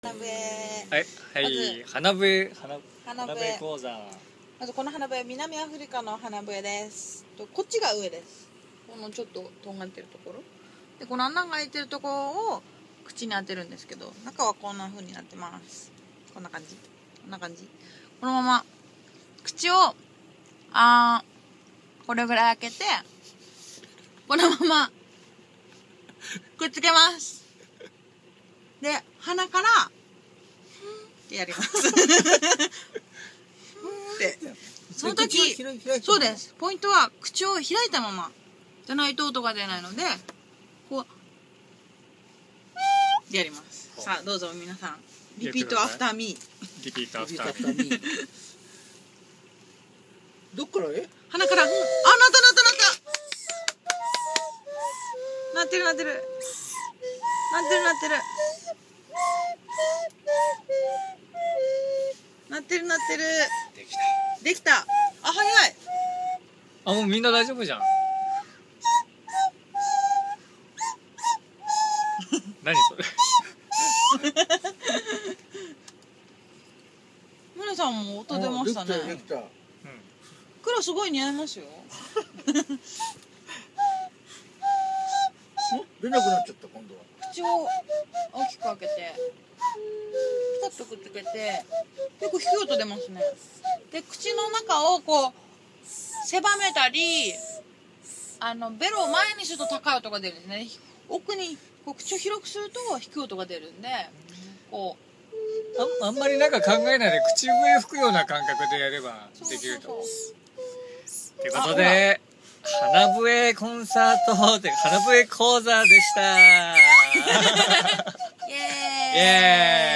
花笛。 はい、花笛講座。 まずこの花笛は南アフリカの花笛です。こっちが上です。このちょっととんがってるところで、この穴が開いてるところを口に当てるんですけど、中はこんな風になってます。こんな感じ、こんな感じ。このまま口をこれぐらい開けて、このままくっつけます。で、鼻からってやりますで、その時、そうです。ポイントは口を開いたままじゃないと音が出ないので、こうやります。さあどうぞ皆さん、リピートアフターミー。 リピートアフターミー。 どっから鼻から、なったなってるなってるできた。あ、早い。 あ、もうみんな大丈夫じゃん。何それ。 村さんも音出ましたね。黒すごい似合いますよ。 出なくなっちゃった今度は。 口を大きく開けて、ピタッとくっつけて、結構低い音出ますね。で、口の中をこう狭めたり、ベロを前にすると高い音が出るんですね。奥にこう口を広くすると低い音が出るんで、こうあんまりなんか考えないで口笛吹くような感覚でやればできると。ってことで、花笛コンサートで花笛講座でした。 イエーイ。